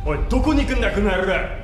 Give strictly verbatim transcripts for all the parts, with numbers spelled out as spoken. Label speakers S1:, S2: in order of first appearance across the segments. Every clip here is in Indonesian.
S1: おい、どこに行くんだこの野郎だ。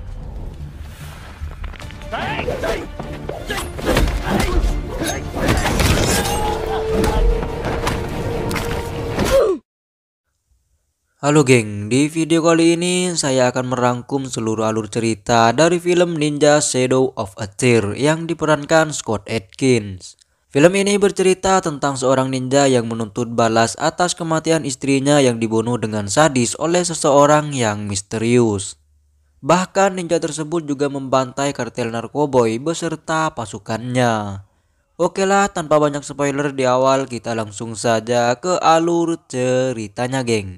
S2: Halo geng, di video kali ini saya akan merangkum seluruh alur cerita dari film Ninja Shadow of a Tear yang diperankan Scott Adkins. Film ini bercerita tentang seorang ninja yang menuntut balas atas kematian istrinya yang dibunuh dengan sadis oleh seseorang yang misterius. Bahkan ninja tersebut juga membantai kartel narkoboy beserta pasukannya. Oke lah, tanpa banyak spoiler di awal, kita langsung saja ke alur ceritanya geng.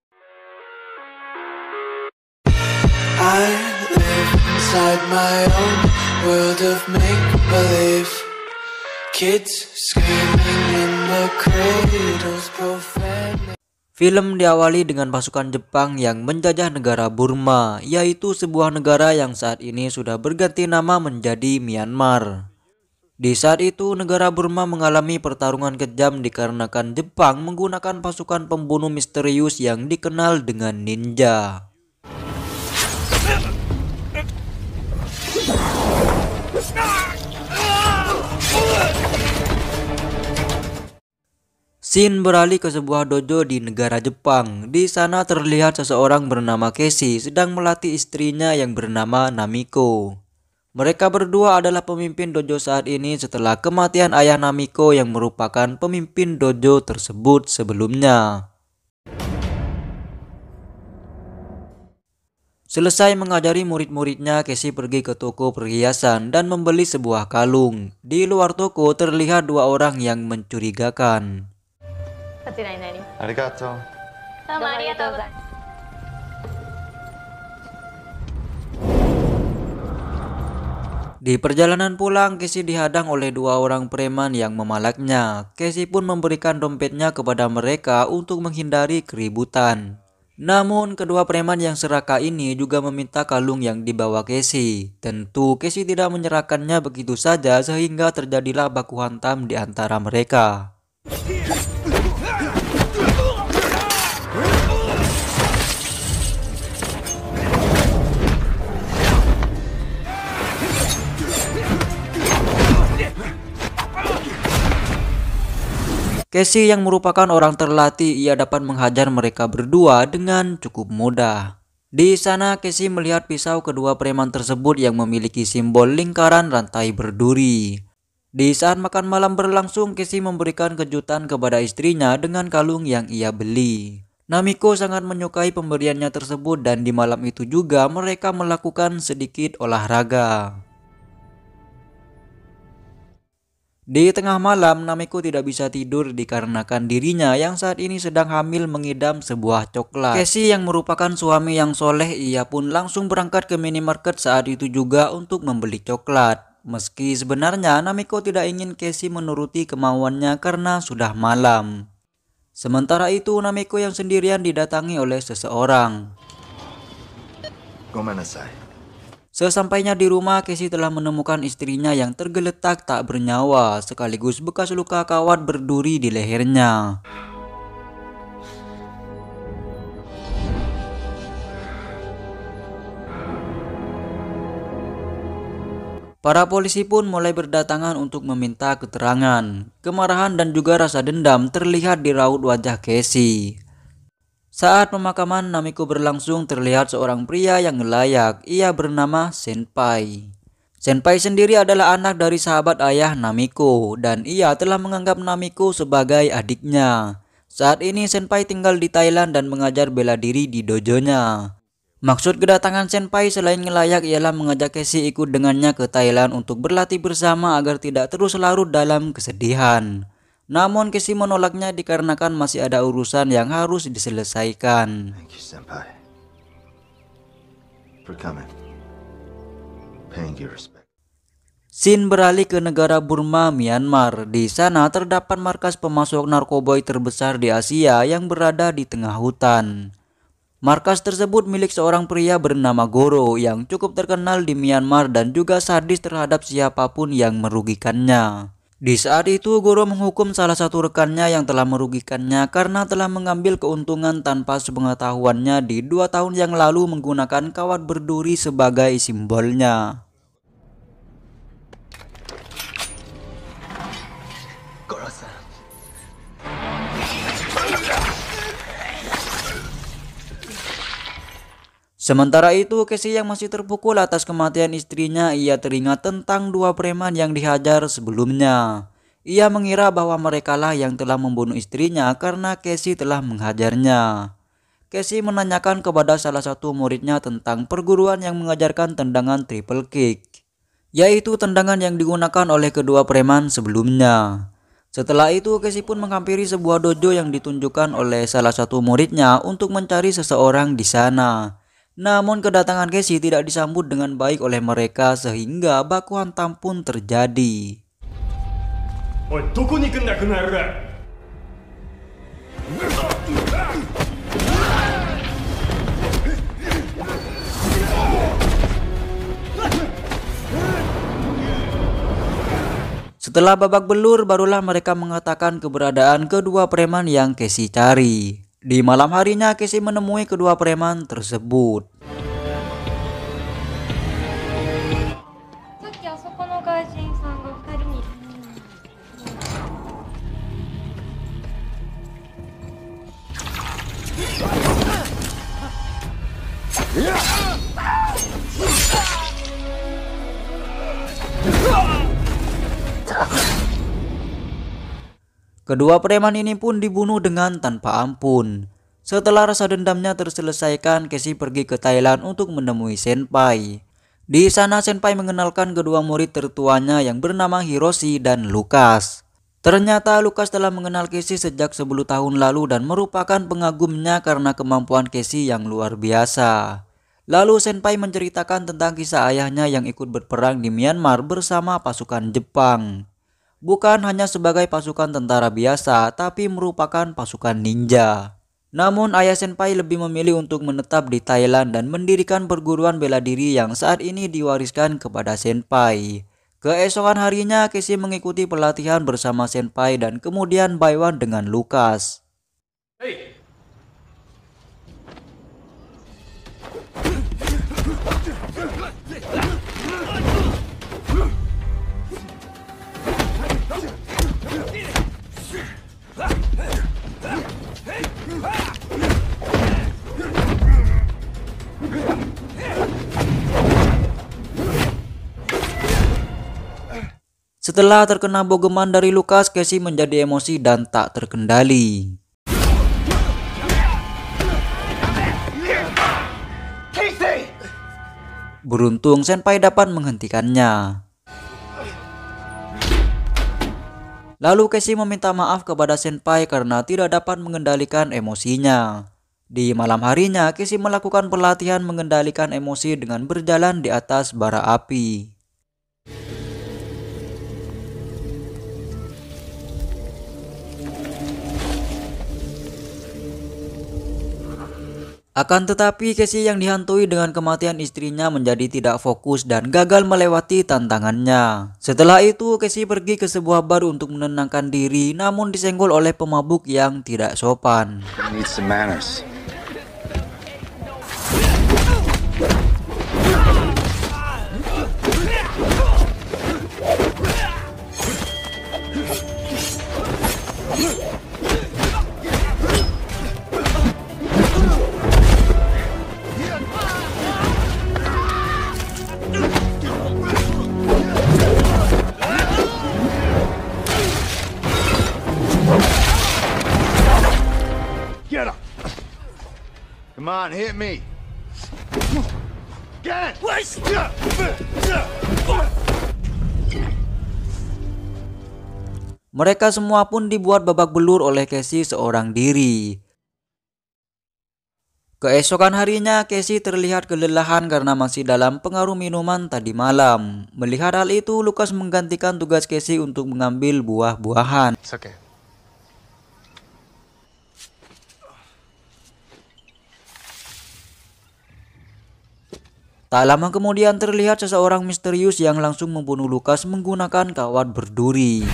S3: I live inside my own world of make-believe. Kids screaming in the cradles, profanity.
S2: Film diawali dengan pasukan Jepang yang menjajah negara Burma, yaitu sebuah negara yang saat ini sudah berganti nama menjadi Myanmar. Di saat itu, negara Burma mengalami pertarungan kejam dikarenakan Jepang menggunakan pasukan pembunuh misterius yang dikenal dengan ninja. Scene beralih ke sebuah dojo di negara Jepang. Di sana terlihat seseorang bernama Casey sedang melatih istrinya yang bernama Namiko. Mereka berdua adalah pemimpin dojo saat ini setelah kematian ayah Namiko yang merupakan pemimpin dojo tersebut sebelumnya. Selesai mengajari murid-muridnya, Casey pergi ke toko perhiasan dan membeli sebuah kalung. Di luar toko terlihat dua orang yang mencurigakan.
S3: Arigato.
S2: Di perjalanan pulang, Casey dihadang oleh dua orang preman yang memalaknya. Casey pun memberikan dompetnya kepada mereka untuk menghindari keributan. Namun kedua preman yang serakah ini juga meminta kalung yang dibawa Casey. Tentu Casey tidak menyerahkannya begitu saja sehingga terjadilah baku hantam di antara mereka. Casey yang merupakan orang terlatih, ia dapat menghajar mereka berdua dengan cukup mudah. Di sana Casey melihat pisau kedua preman tersebut yang memiliki simbol lingkaran rantai berduri. Di saat makan malam berlangsung, Casey memberikan kejutan kepada istrinya dengan kalung yang ia beli. Namiko sangat menyukai pemberiannya tersebut dan di malam itu juga mereka melakukan sedikit olahraga. Di tengah malam, Namiko tidak bisa tidur dikarenakan dirinya yang saat ini sedang hamil mengidam sebuah coklat. Casey yang merupakan suami yang soleh, ia pun langsung berangkat ke minimarket saat itu juga untuk membeli coklat. Meski sebenarnya Namiko tidak ingin Casey menuruti kemauannya karena sudah malam. Sementara itu, Namiko yang sendirian didatangi oleh seseorang.
S3: Gomenasai.
S2: Sesampainya di rumah, Casey telah menemukan istrinya yang tergeletak tak bernyawa, sekaligus bekas luka kawat berduri di lehernya. Para polisi pun mulai berdatangan untuk meminta keterangan. Kemarahan dan juga rasa dendam terlihat di raut wajah Casey. Saat pemakaman Namiko berlangsung, terlihat seorang pria yang ngelayak. Ia bernama Senpai. Senpai sendiri adalah anak dari sahabat ayah Namiko dan ia telah menganggap Namiko sebagai adiknya. Saat ini Senpai tinggal di Thailand dan mengajar bela diri di dojonya. Maksud kedatangan Senpai selain ngelayak ialah mengajak Casey ikut dengannya ke Thailand untuk berlatih bersama agar tidak terus larut dalam kesedihan. Namun Casey menolaknya dikarenakan masih ada urusan yang harus diselesaikan.
S3: Thank you, Senpai. For coming. Paying your respect.
S2: Scene beralih ke negara Burma, Myanmar. Di sana terdapat markas pemasok narkoboy terbesar di Asia yang berada di tengah hutan. Markas tersebut milik seorang pria bernama Goro yang cukup terkenal di Myanmar dan juga sadis terhadap siapapun yang merugikannya. Di saat itu Goro menghukum salah satu rekannya yang telah merugikannya karena telah mengambil keuntungan tanpa sepengetahuannya di dua tahun yang lalu menggunakan kawat berduri sebagai simbolnya.
S3: Goro-san.
S2: Sementara itu, Casey yang masih terpukul atas kematian istrinya, ia teringat tentang dua preman yang dihajar sebelumnya. Ia mengira bahwa merekalah yang telah membunuh istrinya karena Casey telah menghajarnya. Casey menanyakan kepada salah satu muridnya tentang perguruan yang mengajarkan tendangan triple kick, yaitu tendangan yang digunakan oleh kedua preman sebelumnya. Setelah itu, Casey pun menghampiri sebuah dojo yang ditunjukkan oleh salah satu muridnya untuk mencari seseorang di sana. Namun kedatangan Casey tidak disambut dengan baik oleh mereka sehingga baku hantam pun terjadi.
S1: おい、どこに行くんだこの野郎。
S2: Setelah babak belur, barulah mereka mengatakan keberadaan kedua preman yang Casey cari. Di malam harinya, Casey menemui kedua preman tersebut. Kedua preman ini pun dibunuh dengan tanpa ampun. Setelah rasa dendamnya terselesaikan, Casey pergi ke Thailand untuk menemui Senpai. Di sana Senpai mengenalkan kedua murid tertuanya yang bernama Hiroshi dan Lucas. Ternyata Lucas telah mengenal Casey sejak sepuluh tahun lalu dan merupakan pengagumnya karena kemampuan Casey yang luar biasa. Lalu Senpai menceritakan tentang kisah ayahnya yang ikut berperang di Myanmar bersama pasukan Jepang. Bukan hanya sebagai pasukan tentara biasa, tapi merupakan pasukan ninja. Namun ayah Senpai lebih memilih untuk menetap di Thailand dan mendirikan perguruan bela diri yang saat ini diwariskan kepada Senpai. Keesokan harinya Casey mengikuti pelatihan bersama Senpai dan kemudian Baiwan dengan Lucas.
S1: Hey.
S2: Setelah terkena bogeman dari Lucas, Casey menjadi emosi dan tak terkendali. Beruntung Senpai dapat menghentikannya. Lalu Casey meminta maaf kepada Senpai karena tidak dapat mengendalikan emosinya. Di malam harinya, Casey melakukan pelatihan mengendalikan emosi dengan berjalan di atas bara api. Akan tetapi Casey yang dihantui dengan kematian istrinya menjadi tidak fokus dan gagal melewati tantangannya. Setelah itu Casey pergi ke sebuah bar untuk menenangkan diri, namun disenggol oleh pemabuk yang tidak sopan.
S3: Need some manners. Get up! Come on, hit me! Get it!
S2: Mereka semua pun dibuat babak belur oleh Casey seorang diri. Keesokan harinya Casey terlihat kelelahan karena masih dalam pengaruh minuman tadi malam. Melihat hal itu, Lucas menggantikan tugas Casey untuk mengambil buah-buahan.
S3: It's okay.
S2: Tak lama kemudian terlihat seseorang misterius yang langsung membunuh Lucas menggunakan kawat berduri.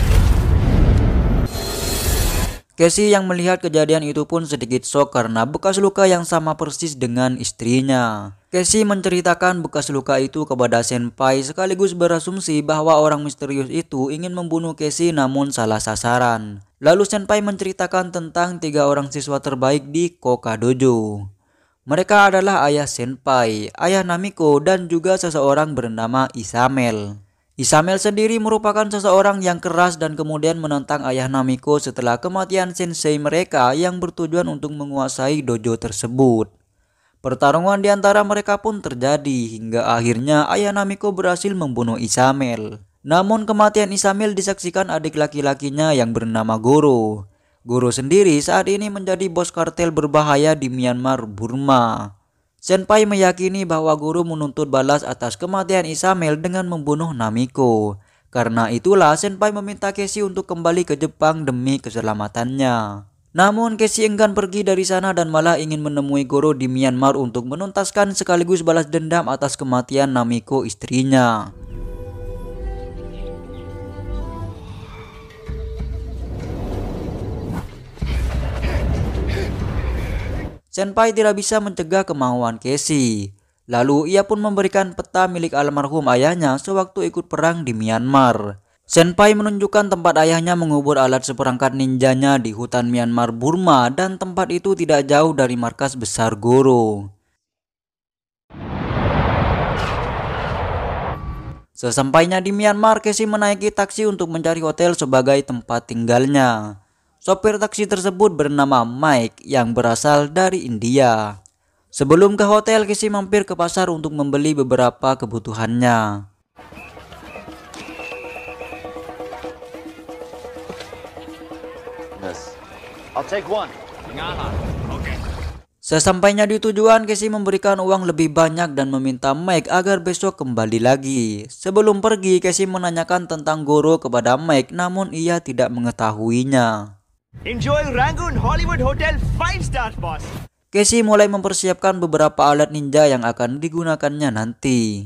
S2: Casey yang melihat kejadian itu pun sedikit shock karena bekas luka yang sama persis dengan istrinya. Casey menceritakan bekas luka itu kepada Senpai sekaligus berasumsi bahwa orang misterius itu ingin membunuh Casey namun salah sasaran. Lalu Senpai menceritakan tentang tiga orang siswa terbaik di Koka Dojo. Mereka adalah ayah Senpai, ayah Namiko, dan juga seseorang bernama Isamel. Isamel sendiri merupakan seseorang yang keras dan kemudian menentang ayah Namiko setelah kematian sensei mereka yang bertujuan untuk menguasai dojo tersebut. Pertarungan di antara mereka pun terjadi hingga akhirnya ayah Namiko berhasil membunuh Isamel. Namun kematian Isamel disaksikan adik laki-lakinya yang bernama Goro. Goro sendiri saat ini menjadi bos kartel berbahaya di Myanmar, Burma. Senpai meyakini bahwa Guru menuntut balas atas kematian Isamel dengan membunuh Namiko. Karena itulah Senpai meminta Casey untuk kembali ke Jepang demi keselamatannya. Namun Casey enggan pergi dari sana dan malah ingin menemui Goro di Myanmar untuk menuntaskan sekaligus balas dendam atas kematian Namiko istrinya. Senpai tidak bisa mencegah kemauan Casey. Lalu ia pun memberikan peta milik almarhum ayahnya sewaktu ikut perang di Myanmar. Senpai menunjukkan tempat ayahnya mengubur alat seperangkat ninjanya di hutan Myanmar, Burma, dan tempat itu tidak jauh dari markas besar Goro. Sesampainya di Myanmar, Casey menaiki taksi untuk mencari hotel sebagai tempat tinggalnya. Sopir taksi tersebut bernama Mike yang berasal dari India. Sebelum ke hotel, Casey mampir ke pasar untuk membeli beberapa kebutuhannya.
S3: Yes. I'll take one.
S2: Sesampainya di tujuan, Casey memberikan uang lebih banyak dan meminta Mike agar besok kembali lagi. Sebelum pergi, Casey menanyakan tentang Goro kepada Mike, namun ia tidak mengetahuinya.
S4: Enjoy Rangoon Hollywood Hotel five stars, boss.
S2: Casey mulai mempersiapkan beberapa alat ninja yang akan digunakannya nanti.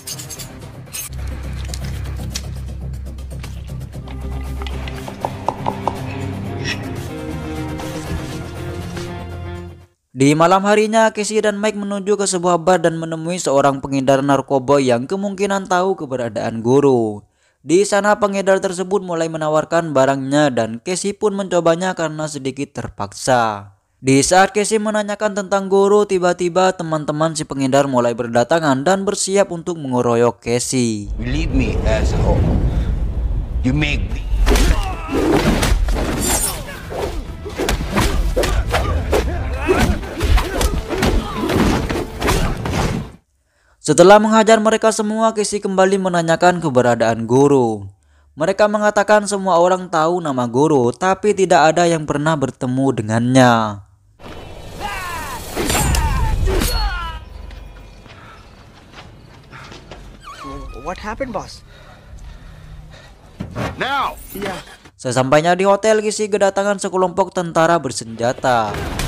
S2: Di malam harinya, Casey dan Mike menuju ke sebuah bar dan menemui seorang pengedar narkoba yang kemungkinan tahu keberadaan Goro. Di sana pengedar tersebut mulai menawarkan barangnya dan Casey pun mencobanya karena sedikit terpaksa. Di saat Casey menanyakan tentang Goro, tiba-tiba teman-teman si pengedar mulai berdatangan dan bersiap untuk mengeroyok Casey.
S5: Believe me, asshole. You make me.
S2: Setelah menghajar mereka semua, Casey kembali menanyakan keberadaan Goro. Mereka mengatakan semua orang tahu nama Goro, tapi tidak ada yang pernah bertemu dengannya.
S4: What happened, boss?
S5: Now!
S4: Yeah.
S2: Sesampainya di hotel, Casey kedatangan sekelompok tentara bersenjata.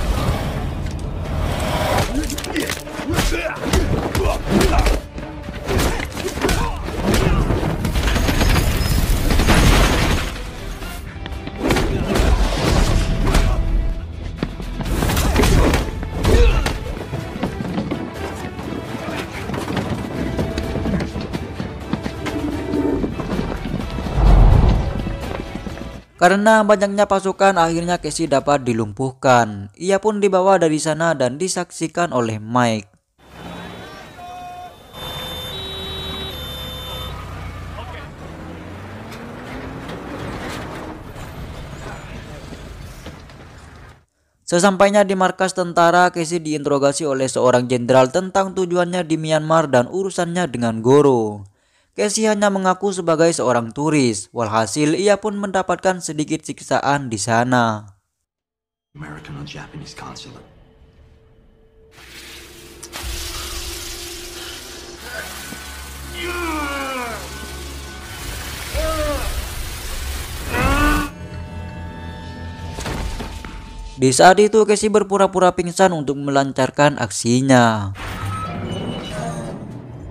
S2: Karena banyaknya pasukan, akhirnya Casey dapat dilumpuhkan. Ia pun dibawa dari sana dan disaksikan oleh Mike. Sesampainya di markas tentara, Casey diinterogasi oleh seorang jenderal tentang tujuannya di Myanmar dan urusannya dengan Goro. Casey hanya mengaku sebagai seorang turis, walhasil ia pun mendapatkan sedikit siksaan di sana.
S3: American or Japanese consulate.
S2: Di saat itu Casey berpura-pura pingsan untuk melancarkan aksinya.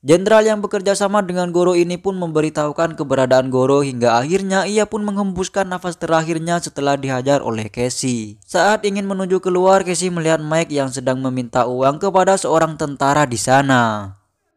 S2: Jenderal yang bekerja sama dengan Goro ini pun memberitahukan keberadaan Goro hingga akhirnya ia pun menghembuskan nafas terakhirnya setelah dihajar oleh Casey. Saat ingin menuju keluar, Casey melihat Mike yang sedang meminta uang kepada seorang tentara di sana.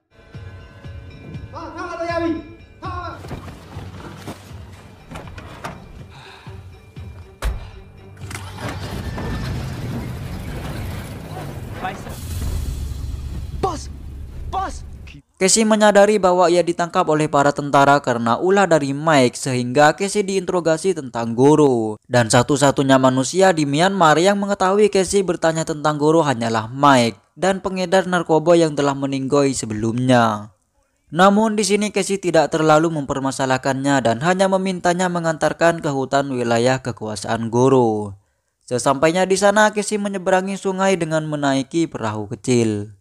S4: Boss! Boss!
S2: Casey menyadari bahwa ia ditangkap oleh para tentara karena ulah dari Mike, sehingga Casey diinterogasi tentang Goro. Dan satu-satunya manusia di Myanmar yang mengetahui Casey bertanya tentang Goro hanyalah Mike dan pengedar narkoba yang telah meninggoy sebelumnya. Namun di sini Casey tidak terlalu mempermasalahkannya dan hanya memintanya mengantarkan ke hutan wilayah kekuasaan Goro. Sesampainya di sana, Casey menyeberangi sungai dengan menaiki perahu kecil.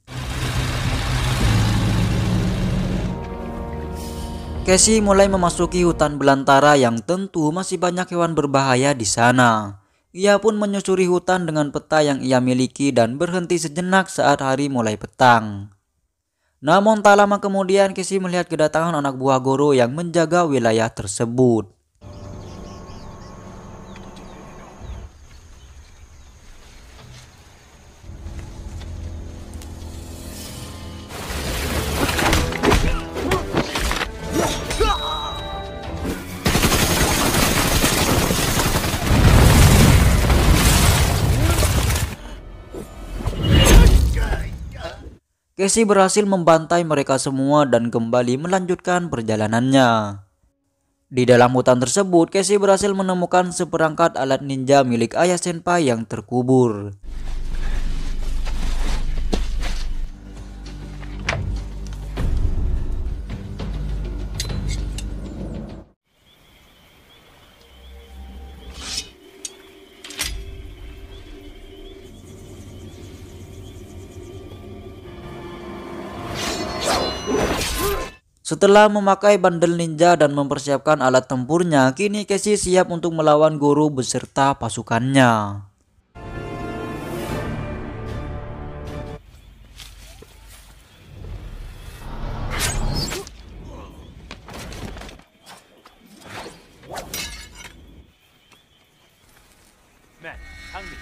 S2: Casey mulai memasuki hutan belantara yang tentu masih banyak hewan berbahaya di sana. Ia pun menyusuri hutan dengan peta yang ia miliki dan berhenti sejenak saat hari mulai petang. Namun tak lama kemudian Casey melihat kedatangan anak buah Goro yang menjaga wilayah tersebut. Casey berhasil membantai mereka semua dan kembali melanjutkan perjalanannya. Di dalam hutan tersebut, Casey berhasil menemukan seperangkat alat ninja milik ayah senpai yang terkubur. Setelah memakai bandel ninja dan mempersiapkan alat tempurnya, kini Casey siap untuk melawan Goro beserta pasukannya.
S4: Man, hungry.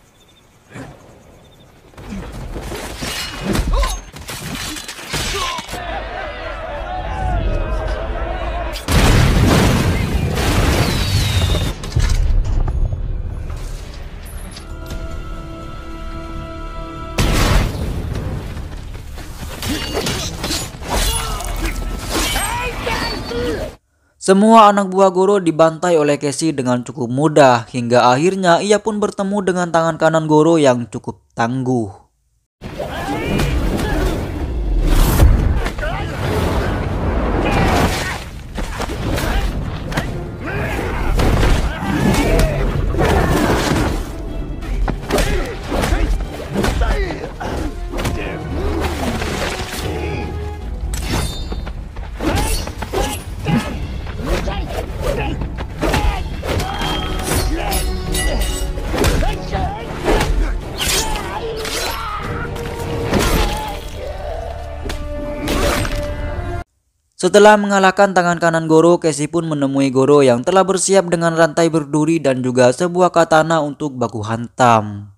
S2: Semua anak buah Goro dibantai oleh Casey dengan cukup mudah, hingga akhirnya ia pun bertemu dengan tangan kanan Goro yang cukup tangguh. Setelah mengalahkan tangan kanan Goro, Casey pun menemui Goro yang telah bersiap dengan rantai berduri dan juga sebuah katana untuk baku hantam.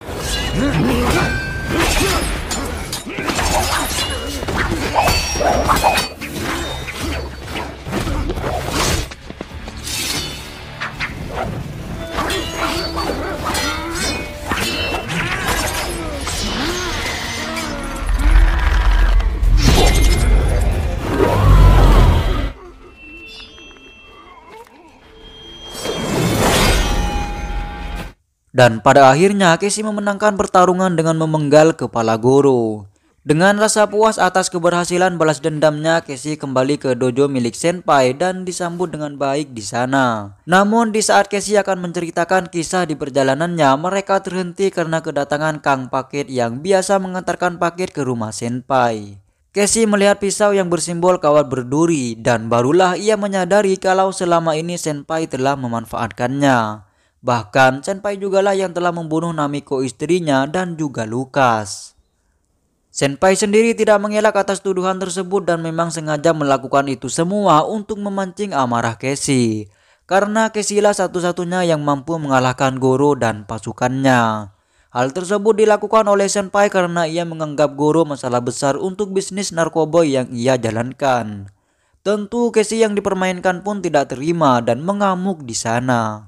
S2: Dan pada akhirnya Casey memenangkan pertarungan dengan memenggal kepala Goro. Dengan rasa puas atas keberhasilan balas dendamnya, Casey kembali ke dojo milik senpai dan disambut dengan baik di sana. Namun di saat Casey akan menceritakan kisah di perjalanannya, mereka terhenti karena kedatangan Kang Paket yang biasa mengantarkan paket ke rumah senpai. Casey melihat pisau yang bersimbol kawat berduri dan barulah ia menyadari kalau selama ini senpai telah memanfaatkannya. Bahkan senpai jugalah yang telah membunuh Namiko istrinya dan juga Lucas. Senpai sendiri tidak mengelak atas tuduhan tersebut dan memang sengaja melakukan itu semua untuk memancing amarah Casey. Karena Casey lah satu-satunya yang mampu mengalahkan Goro dan pasukannya. Hal tersebut dilakukan oleh Senpai karena ia menganggap Goro masalah besar untuk bisnis narkoboy yang ia jalankan. Tentu Casey yang dipermainkan pun tidak terima dan mengamuk di sana.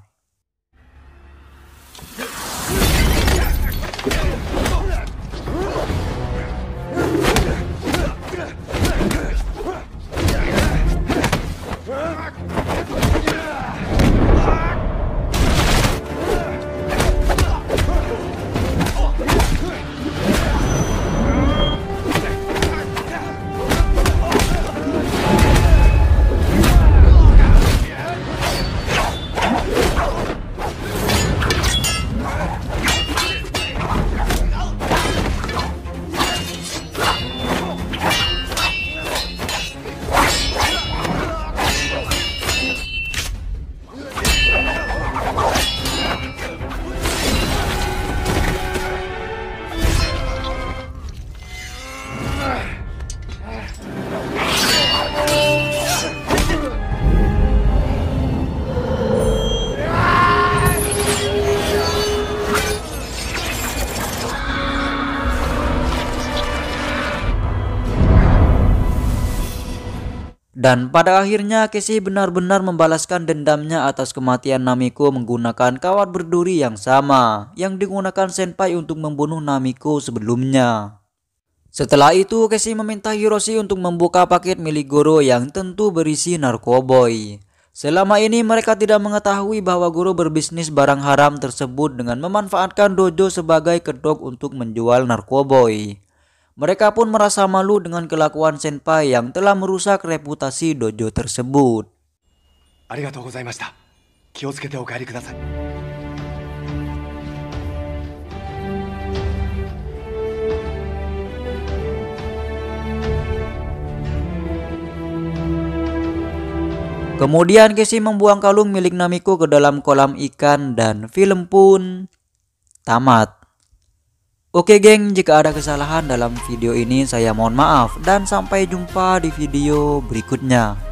S2: Dan pada akhirnya Casey benar-benar membalaskan dendamnya atas kematian Namiko menggunakan kawat berduri yang sama yang digunakan Senpai untuk membunuh Namiko sebelumnya. Setelah itu Casey meminta Hiroshi untuk membuka paket milik Goro yang tentu berisi narkoboy. Selama ini mereka tidak mengetahui bahwa Goro berbisnis barang haram tersebut dengan memanfaatkan dojo sebagai kedok untuk menjual narkoboy. Mereka pun merasa malu dengan kelakuan Senpai yang telah merusak reputasi dojo tersebut.
S5: Arigatou gozaimashita. Kiyotsukete o kaeri kudasai.
S2: Kemudian Casey membuang kalung milik Namiko ke dalam kolam ikan dan film pun tamat. Oke geng, jika ada kesalahan dalam video ini saya mohon maaf dan sampai jumpa di video berikutnya.